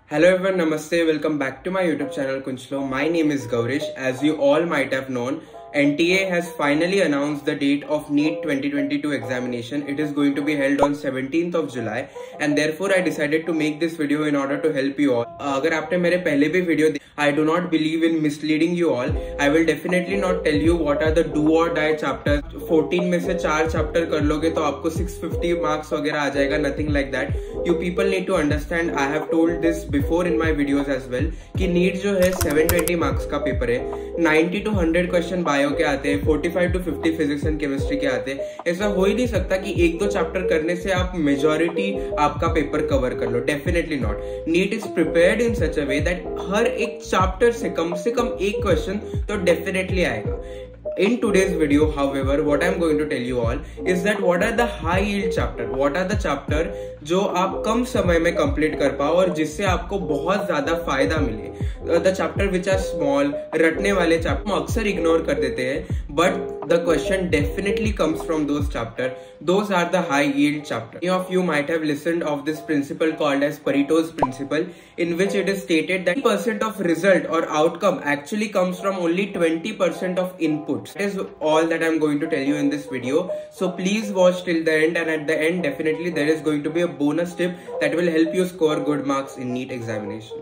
Hello everyone, Namaste, welcome back to my YouTube channel Kunchlo. My name is Gaurish. As you all might have known, NTA has finally announced the date of NEET 2022 examination. It is going to be held on 17th of July and therefore I decided to make this video in order to help you all. अगर आपने मेरे पहले भी video I do not believe in misleading you all. I will definitely not tell you what are the do or die chapters. 14 में से 4 chapter कर लोगे तो आपको 650 मार्क्स वगैरह आ जाएगा. Nothing like that. You people need to understand. I have told this before in my videos as well कि NEET जो है 720 मार्क्स का पेपर है. 90 to 100 क्वेश्चन बायो के आते हैं, 45 to 50 फिजिक्स एंड केमिस्ट्री के आते हैं. ऐसा हो ही नहीं सकता कि एक दो चैप्टर करने से आप मेजॉरिटी आपका पेपर कवर कर लो. Definitely not. NEET is prepared in such a way that हर एक चैप्टर से कम एक क्वेश्चन तो डेफिनेटली आएगा. In today's video, however, what I'm going to tell you all is that what are the high yield chapter, what are the chapter जो आप कम समय में कंप्लीट कर पाओ और जिससे आपको बहुत ज्यादा फायदा मिले. The chapter which are small, रटने वाले चैप्टर हम अक्सर इग्नोर कर देते हैं, but the question definitely comes from those chapter. Those are the high yield chapter. Many of you might have listened of this principle called as Pareto's principle, in which it is stated that 20% of result or outcome actually comes from only 20% of inputs. That is all that I'm going to tell you in this video. So please watch till the end, and at the end definitely there is going to be a bonus tip that will help you score good marks in NEET examination.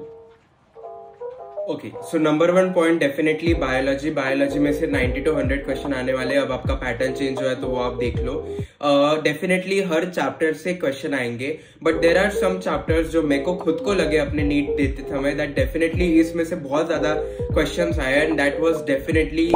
Okay, so number 1 point definitely biology में से 90 to 100 question आने वाले. अब आपका pattern change हुआ है तो वो आप देख लो. डेफिनेटली हर चैप्टर से क्वेश्चन आएंगे, but there are some chapters जो मेरे को खुद को लगे अपने नीट देते समय दैट डेफिनेटली इसमें से बहुत ज्यादा क्वेश्चंस आए, and that was definitely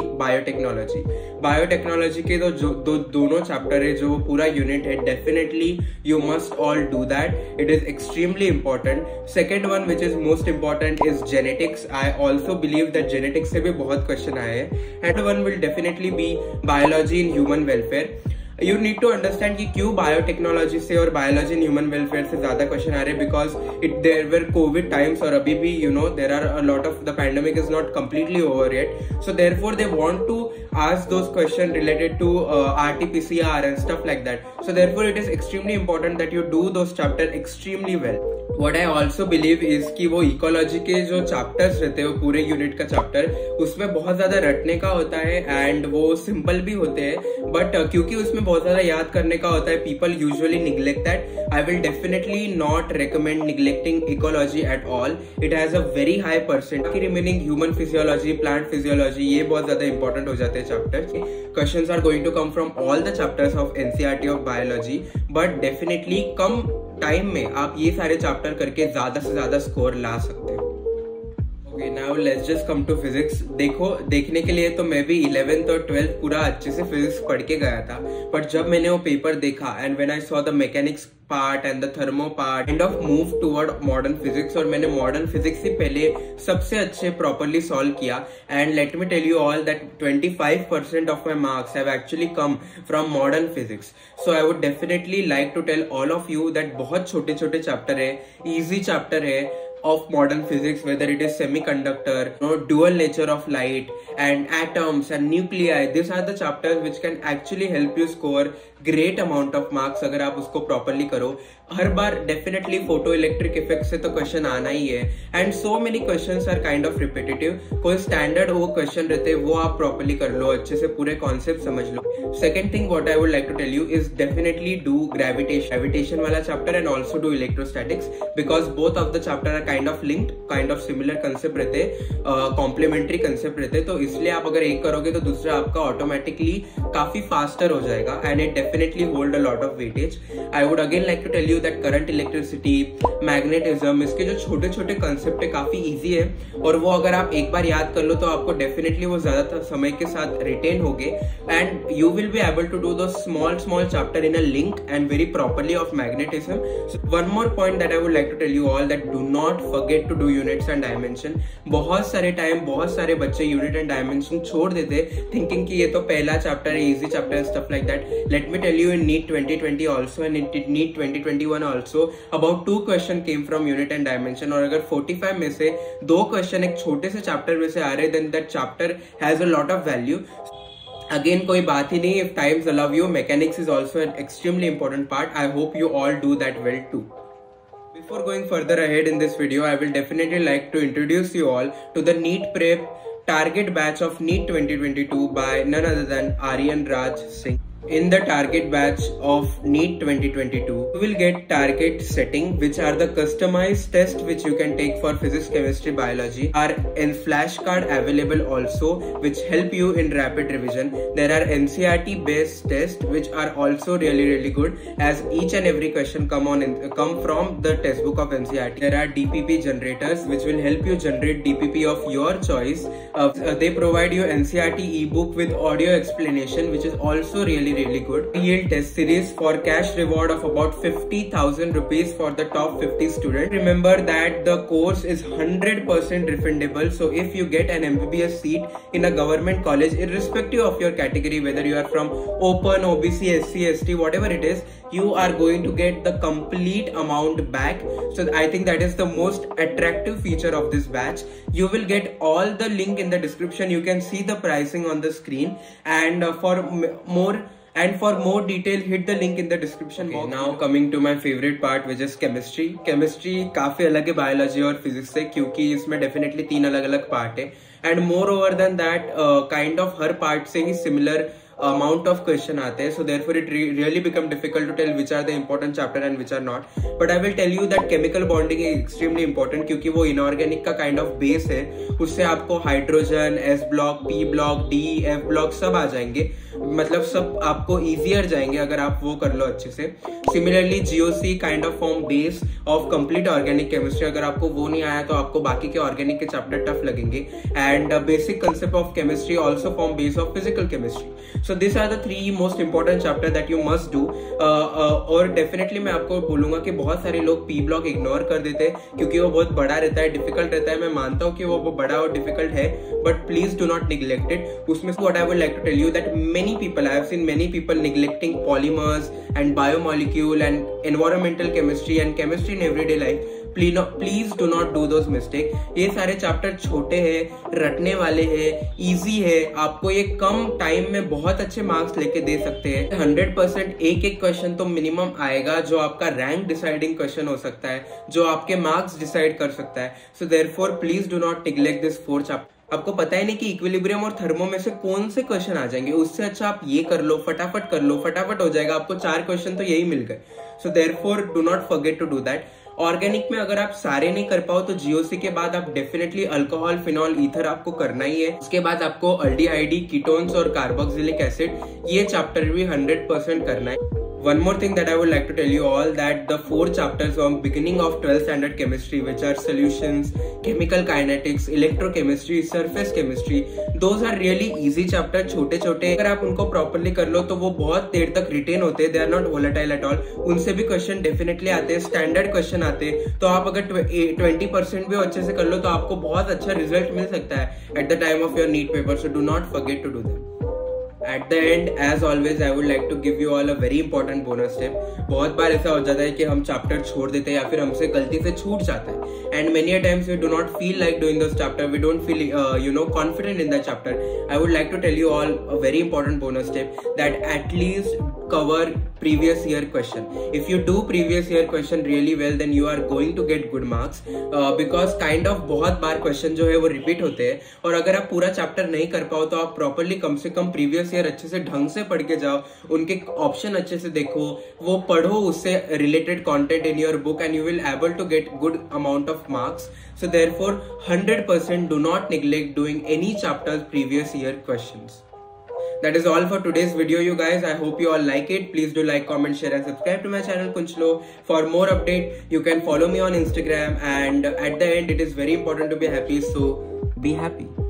biotechnology के दोनों चैप्टर है, जो पूरा यूनिट है. Definitely you must all do that. It is extremely important. Second one which is most important is genetics. I also believe that genetics से भी बहुत क्वेश्चन आए हैं. And one will definitely be biology in human welfare. You need to understand कि क्यों biotechnology से और biology in human welfare से ज्यादा क्वेश्चन आ रहे हैं, because there were covid times और अभी भी there are a lot of the pandemic is not completely over yet. So therefore they want to ask those questions related to RT-PCR and stuff like that. So therefore it is extremely important that you do those chapters extremely well. What I also believe is कि वो ecology के जो chapters रहते हैं, वो पूरे unit का chapter, उसमें बहुत ज्यादा रटने का होता है एंड वो सिंपल भी होते हैं, बट क्योंकि उसमें बहुत ज्यादा याद करने का होता है, people usually neglect that. I will definitely not recommend neglecting ecology at all. It has a very high percent. Remaining human physiology, plant physiology, ये बहुत ज्यादा इंपॉर्टेंट हो जाते हैं chapters. Questions are going to come from all the chapters of NCERT of biology, but definitely कम time में आप ये सारे चैप्टर करके ज्यादा से ज्यादा स्कोर ला सकते हो. Okay, now let's just come to physics. देखने के लिए तो मैं भी 11th और 12th पूरा अच्छे से फिजिक्स पढ़ के गया था, बट जब मैंने वो पेपर देखा and when I saw the mechanics part and the thermo part, kind of move toward modern physics, और मैंने मॉडर्न फिजिक्स से पहले सबसे अच्छे प्रॉपर्ली सॉल्व किया. And let me tell you all that 25% of my marks have actually come from modern physics. So I would definitely like to tell all of you that बहुत छोटे छोटे chapter है, easy chapter है of modern physics, whether it is semiconductor, dual nature of light and atoms and nuclei. These are the chapters which can actually help you score great amount of marks अगर आप उसको properly करो. हर बार definitely photo electric effect से तो question आना ही है, and so many questions are kind of repetitive. कोई स्टैंडर्ड वो क्वेश्चन रहते हैं, वो आप प्रॉपर्ली कर लो, अच्छे से पूरे कॉन्सेप्ट समझ लो. Second thing what I would like to tell you is definitely do gravitation वाला chapter and also do electrostatics, because both of the chapter are kind of linked, kind of similar concept रहते, complementary concept रहते. तो इसलिए आप अगर एक करोगे तो दूसरा आपका ऑटोमेटिकली काफी फास्टर हो जाएगा, and it definitely hold a lot of weightage. I would again like to tell you that current electricity, magnetism, इसके जो छोटे छोटे कंसेप्ट है काफी इजी है, और वो अगर आप एक बार याद कर लो तो आपको डेफिनेटली वो ज्यादातर समय के साथ रिटेन होगे, and you will be able to do two small chapter in a link and very properly of magnetism. One more point that I would like to tell you all that do not forget to do units and dimension. बहुत सारे बच्चे unit and dimension छोड़ देते thinking कि ये तो पहला chapter है, इजी चैप्टर है, stuff like that. Let me tell you in NEET 2020 also and in NEET 2021 also about 2 question came from unit and dimension, और अगर 45 में से 2 क्वेश्चन एक छोटे से चैप्टर में से आ रहे, then that chapter has a lot of value. Again, कोई बात ही नहीं, if times allow you, mechanics is also an extremely important part. I hope you all do that well too. Before going further ahead in this video, I will definitely like to introduce you all to the NEET Prep target batch of NEET 2022 by none other than Aryan Raj Singh. In the target batch of NEET 2022, you will get target setting, which are the customized tests which you can take for physics, chemistry, biology, are in flashcard available also, which help you in rapid revision. There are NCERT based tests which are also really good, as each and every question come from the textbook of NCERT. There are DPP generators which will help you generate DPP of your choice. They provide you NCERT ebook with audio explanation, which is also really good. Yield test series for cash reward of about 50,000 rupees for the top 50 students. Remember that the course is 100% refundable. So if you get an MBBS seat in a government college, irrespective of your category, whether you are from open, OBC, SC, ST, whatever it is, you are going to get the complete amount back. So I think that is the most attractive feature of this batch. You will get all the link in the description. You can see the pricing on the screen, and for more detail, hit the link in the description box. Now coming to my favorite part, which is chemistry. Chemistry काफी अलग है biology और physics से, क्योंकि इसमें definitely 3 अलग-अलग part है, and moreover than that, kind of her part से ही similar amount of question आते हैं. So therefore it really become difficult to tell which are the important chapter and which are not. But I will tell you that chemical bonding is extremely important, क्योंकि वो inorganic का kind of base है. उससे आपको hydrogen, S block, P block, D, F block सब आ जाएंगे. मतलब सब आपको easier जाएंगे अगर आप वो कर लो अच्छे से. Similarly GOC kind of form base of complete organic chemistry. अगर आपको वो नहीं आया तो आपको बाकी के organic के chapter tough लगेंगे. And basic concept of chemistry also form base of physical chemistry. So these are the 3 most important chapter that you must do. और definitely मैं आपको बोलूंगा कि बहुत सारे लोग P block ignore कर देते हैं क्योंकि वो बहुत बड़ा रहता है, difficult रहता है. मैं मानता हूँ कि वो बड़ा और difficult है, but please do not neglect it. उसमें what I would like to tell you that I have seen many people neglecting polymers and biomolecule and environmental chemistry and chemistry in everyday life. Please do not do those mistakes. ये सारे chapter छोटे हैं, रटने वाले हैं, easy है, आपको ये कम टाइम में बहुत अच्छे मार्क्स लेके दे सकते हैं. 100% एक क्वेश्चन तो मिनिमम आएगा जो आपका रैंक डिसाइडिंग क्वेश्चन हो सकता है, जो आपके मार्क्स डिसाइड कर सकता है. So therefore please do not neglect this 4 chapter. आपको पता ही नहीं कि इक्विलिब्रियम और थर्मो में से कौन से क्वेश्चन आ जाएंगे. उससे अच्छा आप ये कर लो, फटाफट कर लो, फटाफट हो जाएगा. आपको 4 क्वेश्चन तो यही मिल गए. So therefore do not forget to do that. Organic में अगर आप सारे नहीं कर पाओ तो जीओसी के बाद आप डेफिनेटली अल्कोहल, फिनॉल, ईथर आपको करना ही है. उसके बाद आपको अल्डिहाइड, कीटोन्स और कार्बोक्सिलिक एसिड, ये चैप्टर भी 100% करना है. One more thing that I would like to tell you all, that the 4 chapters from beginning of 12th standard chemistry, which are solutions, chemical kinetics, electrochemistry, surface chemistry, those are really easy chapter. छोटे छोटे अगर आप उनको properly कर लो तो वो बहुत देर तक retain होते हैं. They are not volatile at all. उनसे भी question definitely आते हैं, standard question आते हैं. तो आप अगर 20% भी अच्छे से कर लो तो आपको बहुत अच्छा result मिल सकता है at the time of your NEET paper. So do not forget to do that. At the end, as always, I would like to give you all a very important bonus tip. बहुत बार ऐसा हो जाता है कि हम chapter छोड़ देते हैं या फिर हमसे गलती से छूट जाता है. And many a times we do not feel like doing this chapter. We don't feel confident in that chapter. I would like to tell you all a very important bonus tip, that at least cover previous year question. If you do previous year question really well, then you are going to get good marks. Because kind of बहुत बार question जो है वो repeat होते हैं, और अगर आप पूरा chapter नहीं कर पाओ तो आप properly कम से कम previous year अच्छे से ढंग से पढ़ के जाओ, उनके ऑप्शन अच्छे से देखो, वो पढ़ो, उससे related content in your book, and you will able to get good amount of marks. So therefore 100% do not neglect doing any chapters previous year questions. That is all for today's video, you guys. I hope you all like it. Please do like, comment, share and subscribe to my channel Kunchlo. For more update, you can follow me on Instagram, and at the end it is very important to be happy, so be happy.